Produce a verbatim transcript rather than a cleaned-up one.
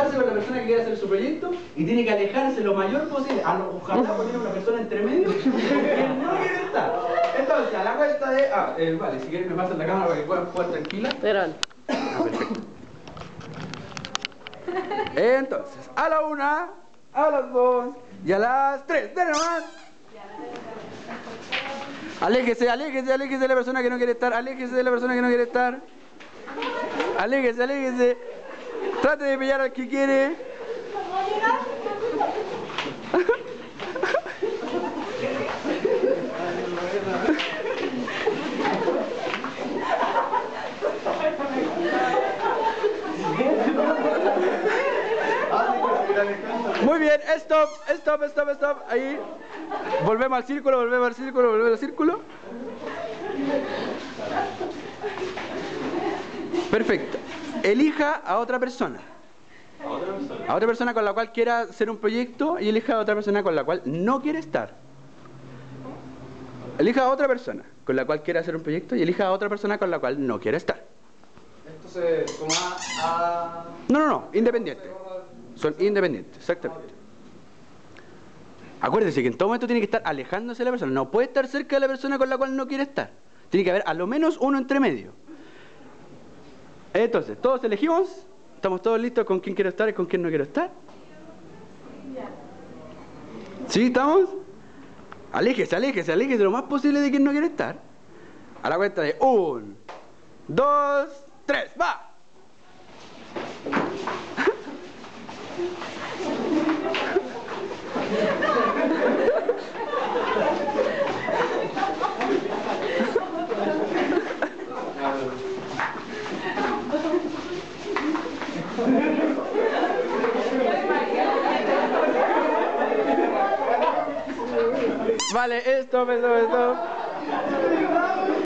con la persona que quiere hacer su proyecto y tiene que alejarse lo mayor posible. A lo, ojalá poner una persona entre medio que no quiere estar. Entonces, a la cuenta de... Ah, eh, vale, si quieren me pasan la cámara para que puedan jugar tranquila. Verán. Ah, perfecto. Entonces, a la una, a las dos y a las tres. ¡Dale nomás! Aléjese, aléjese, aléjese de la persona que no quiere estar. Aléjese de la persona que no quiere estar. Aléjese, aléjese. Trate de pillar al que quiere. Muy bien, stop, stop, stop, stop. Ahí. Volvemos al círculo, volvemos al círculo, volvemos al círculo. Perfecto. Elija a otra persona. ¿A otra persona? A otra persona con la cual quiera hacer un proyecto y elija a otra persona con la cual no quiere estar. Elija a otra persona con la cual quiera hacer un proyecto y elija a otra persona con la cual no quiere estar. Esto se toma a... No, no, no, independientes. Son independientes, exactamente. Acuérdese que en todo momento tiene que estar alejándose de la persona. No puede estar cerca de la persona con la cual no quiere estar. Tiene que haber a lo menos uno entre medio. Entonces, ¿todos elegimos? ¿Estamos todos listos con quién quiero estar y con quién no quiero estar? ¿Sí? ¿Estamos? Aléjese, aléjese, aléjese lo más posible de quien no quiere estar. A la cuenta de un, dos, tres, ¡va! Vale, esto, esto, esto.